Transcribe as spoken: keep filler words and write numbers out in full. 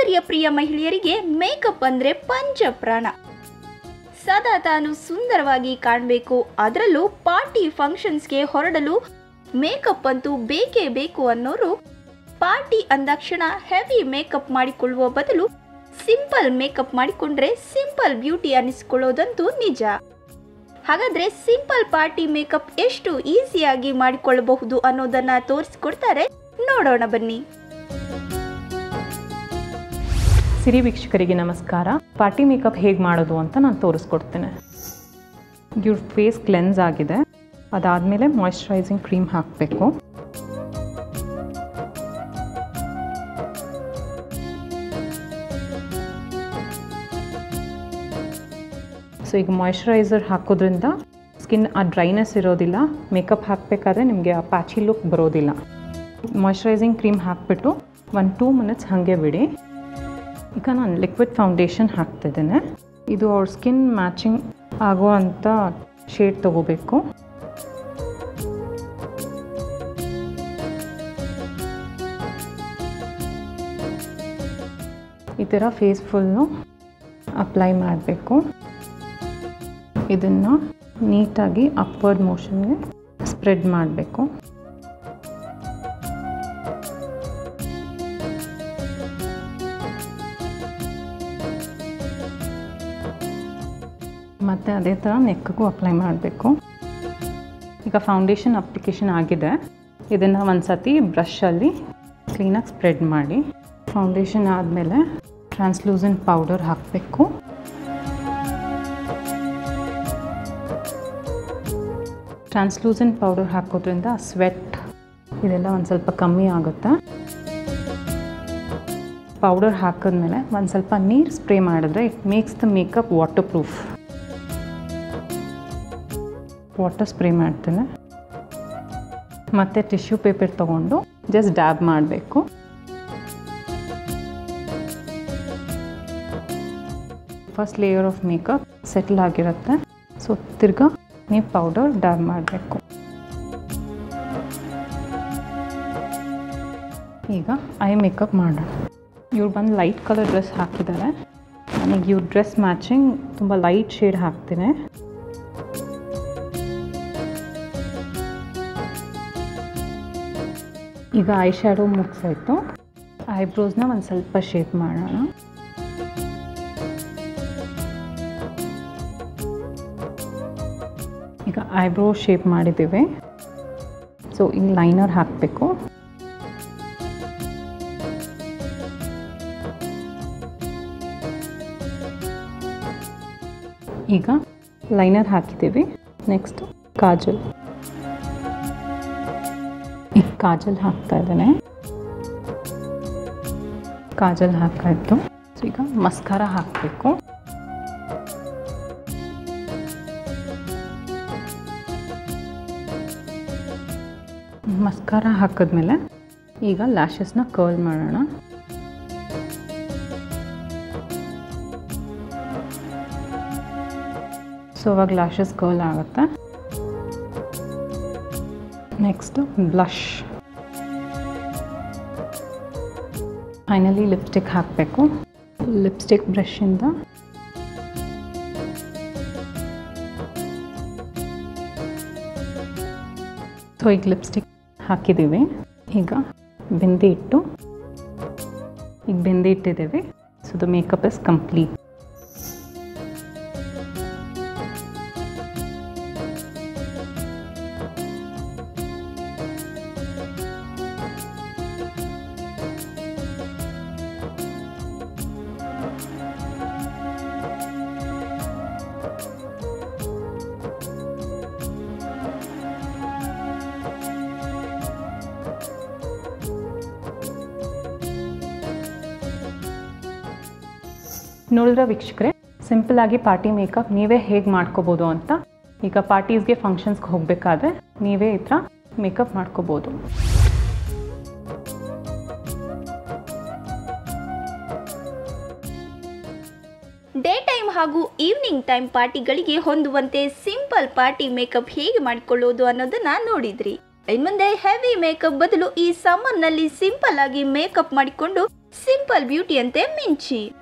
ಸೌಂದರ್ಯ ಪ್ರಿಯ ಮಹಿಳೆಯರಿಗೆ ಮೇಕಪ್ ಅಂದರೆ ಪಂಚಪ್ರಾಣ. ಸದಾ ತಾನು ಸುಂದರವಾಗಿ ಕಾಣಬೇಕು, ಅದರಲ್ಲೂ ಪಾರ್ಟಿ ಫಂಕ್ಷನ್ಸ್ಗೆ ಹೊರಡಲು ಮೇಕಪ್ ಅಂತೂ ಬೇಕೇ ಬೇಕು ಅನ್ನೋರು ಪಾರ್ಟಿ ಅಂದಾಕ್ಷಣ ಹೆವಿ ಮೇಕಪ್ ಮಾಡಿಕೊಳ್ಳುವ ಬದಲು ಸಿಂಪಲ್ ಮೇಕಪ್ ಮಾಡಿಕೊಂಡ್ರೆ ಸಿಂಪಲ್ ಬ್ಯೂಟಿ ಅನ್ನಿಸಿಕೊಳ್ಳೋದಂತೂ ನಿಜ. ಹಾಗಾದ್ರೆ ಸಿಂಪಲ್ ಪಾರ್ಟಿ ಮೇಕಪ್ ಎಷ್ಟು ಈಸಿಯಾಗಿ ಮಾಡಿಕೊಳ್ಳಬಹುದು ಅನ್ನೋದನ್ನ ತೋರಿಸಿಕೊಡ್ತಾರೆ, ನೋಡೋಣ ಬನ್ನಿ. ಸಿರಿ ವೀಕ್ಷಕರಿಗೆ ನಮಸ್ಕಾರ. ಪಾರ್ಟಿ ಮೇಕಪ್ ಹೇಗೆ ಮಾಡೋದು ಅಂತ ನಾನು ತೋರಿಸ್ಕೊಡ್ತೇನೆ. ಇವ್ರ ಫೇಸ್ ಕ್ಲೆನ್ಸ್ ಆಗಿದೆ, ಅದಾದಮೇಲೆ ಮಾಯಿಶ್ಚರೈಸಿಂಗ್ ಕ್ರೀಮ್ ಹಾಕಬೇಕು. ಸೊ ಈಗ ಮಾಯಿಶ್ಚರೈಸರ್ ಹಾಕೋದ್ರಿಂದ ಸ್ಕಿನ್ ಆ ಡ್ರೈನೆಸ್ ಇರೋದಿಲ್ಲ, ಮೇಕಪ್ ಹಾಕಬೇಕಾದ್ರೆ ನಿಮಗೆ ಆ ಪ್ಯಾಚಿ ಲುಕ್ ಬರೋದಿಲ್ಲ. ಮಾಯಿಶ್ಚರೈಸಿಂಗ್ ಕ್ರೀಮ್ ಹಾಕಿಬಿಟ್ಟು ಒಂದು ಟೂ ಮಿನಿಟ್ಸ್ ಹಾಗೆ ಬಿಡಿ. ಈಗ ನಾನು ಲಿಕ್ವಿಡ್ ಫೌಂಡೇಶನ್ ಹಾಕ್ತಿದ್ದೇನೆ. ಇದು ಅವ್ರ ಸ್ಕಿನ್ ಮ್ಯಾಚಿಂಗ್ ಆಗುವಂಥ ಶೇಡ್ ತೊಗೋಬೇಕು. ಈ ಥರ ಫೇಸ್ ಫುಲ್ಲು ಅಪ್ಲೈ ಮಾಡಬೇಕು. ಇದನ್ನು ನೀಟಾಗಿ ಅಪ್ವರ್ಡ್ ಮೋಷನ್ಗೆ ಸ್ಪ್ರೆಡ್ ಮಾಡಬೇಕು. ಮತ್ತು ಅದೇ ಥರ ನೆಕ್ಗೂ ಅಪ್ಲೈ ಮಾಡಬೇಕು. ಈಗ ಫೌಂಡೇಶನ್ ಅಪ್ಲಿಕೇಶನ್ ಆಗಿದೆ, ಇದನ್ನು ಒಂದು ಸತಿ ಬ್ರಷಲ್ಲಿ ಕ್ಲೀನಾಗಿ ಸ್ಪ್ರೆಡ್ ಮಾಡಿ. ಫೌಂಡೇಶನ್ ಆದಮೇಲೆ ಟ್ರಾನ್ಸ್ಲೂಸೆಂಟ್ ಪೌಡರ್ ಹಾಕಬೇಕು. ಟ್ರಾನ್ಸ್ಲೂಸೆಂಟ್ ಪೌಡರ್ ಹಾಕೋದ್ರಿಂದ ಸ್ವೆಟ್ ಇದೆಲ್ಲ ಒಂದು ಸ್ವಲ್ಪ ಕಮ್ಮಿ ಆಗುತ್ತೆ. ಪೌಡರ್ ಹಾಕಿದ್ಮೇಲೆ ಒಂದು ಸ್ವಲ್ಪ ನೀರು ಸ್ಪ್ರೇ ಮಾಡಿದ್ರೆ it makes the makeup waterproof. Water spray ಮಾಡ್ತೇನೆ. ಮತ್ತು ಟಿಶ್ಯೂ ಪೇಪರ್ ತೊಗೊಂಡು ಜಸ್ಟ್ ಡ್ಯಾಬ್ ಮಾಡಬೇಕು. First layer of makeup settle ಆಗಿರುತ್ತೆ. ಸೊ ತಿರ್ಗಾ ನೀವು ಪೌಡರ್ ಡ್ಯಾಬ್ ಮಾಡಬೇಕು. ಈಗ ಐ ಮೇಕಪ್ ಮಾಡೋಣ. ಇವ್ರು ಬಂದು ಲೈಟ್ ಕಲರ್ ಡ್ರೆಸ್ ಹಾಕಿದ್ದಾರೆ. ನನಗೆ ಇವ್ರ ಡ್ರೆಸ್ ಮ್ಯಾಚಿಂಗ್ ತುಂಬ ಲೈಟ್ ಶೇಡ್ ಹಾಕ್ತೀನಿ. ಈಗ ಐ ಶ್ಯಾಡೋ ಮುಗಿಸಾಯಿತು. ಐಬ್ರೋಸ್ನ ಒಂದು ಸ್ವಲ್ಪ ಶೇಪ್ ಮಾಡೋಣ. ಈಗ ಐಬ್ರೋ ಶೇಪ್ ಮಾಡಿದ್ದೀವಿ. ಸೊ ಈಗ ಲೈನರ್ ಹಾಕಬೇಕು. ಈಗ ಲೈನರ್ ಹಾಕಿದ್ದೀವಿ. ನೆಕ್ಸ್ಟ್ ಕಾಜಲ್. ಈಗ ಕಾಜಲ್ ಹಾಕ್ತಾ ಇದ್ದೇನೆ. ಕಾಜಲ್ ಹಾಕಾಯಿತು. ಸೊ ಈಗ ಮಸ್ಕಾರ ಹಾಕಬೇಕು. ಮಸ್ಕಾರ ಹಾಕಿದ್ಮೇಲೆ ಈಗ ಲ್ಯಾಶಸ್ನ ಕರ್ಲ್ ಮಾಡೋಣ. ಸೊ ಅವಾಗ ಲ್ಯಾಶಸ್ ಕರ್ಲ್ ಆಗುತ್ತೆ. Next blush. ಫೈನಲಿ ಲಿಪ್ಸ್ಟಿಕ್ ಹಾಕಬೇಕು. ಲಿಪ್ಸ್ಟಿಕ್ ಬ್ರಷಿಂದ ಸೊ ಈಗ ಲಿಪ್ಸ್ಟಿಕ್ ಹಾಕಿದ್ದೀವಿ. ಈಗ ಬಿಂದಿ ಇಟ್ಟು ಈಗ ಬಿಂದಿ ಇಟ್ಟಿದ್ದೀವಿ. So the makeup is complete. ನೋಡಿದ್ರೆ ವೀಕ್ಷಕರೇ, ಸಿಂಪಲ್ ಆಗಿ ಪಾರ್ಟಿ ಮೇಕಪ್ ನೀವೇ ಹೇಗೆ ಮಾಡ್ಕೋಬೋದು ಅಂತ. ಈಗ ಪಾರ್ಟೀಸ್ಗೆ ಫಂಕ್ಷನ್ಸ್ಗೆ ಹೋಗಬೇಕಾದ್ರೆ ನೀವೇ ಈ ಥರ ಮೇಕಪ್ ಮಾಡ್ಕೋಬೋದು. ಡೇ ಟೈಮ್ ಹಾಗೂ ಈವ್ನಿಂಗ್ ಟೈಮ್ ಪಾರ್ಟಿಗಳಿಗೆ ಹೊಂದುವಂತೆ ಸಿಂಪಲ್ ಪಾರ್ಟಿ ಮೇಕಪ್ ಹೇಗೆ ಮಾಡಿಕೊಳ್ಳೋದು ಅನ್ನೋದನ್ನ ನೋಡಿದ್ರಿ. ಇನ್ಮುಂದೆ ಹೆವಿ ಮೇಕಪ್ ಬದಲು ಈ ಸಮ್ಮರ್ ನಲ್ಲಿ ಸಿಂಪಲ್ ಆಗಿ ಮೇಕಪ್ ಮಾಡಿಕೊಂಡು ಸಿಂಪಲ್ ಬ್ಯೂಟಿ ಅಂತೆ ಮಿಂಚಿ.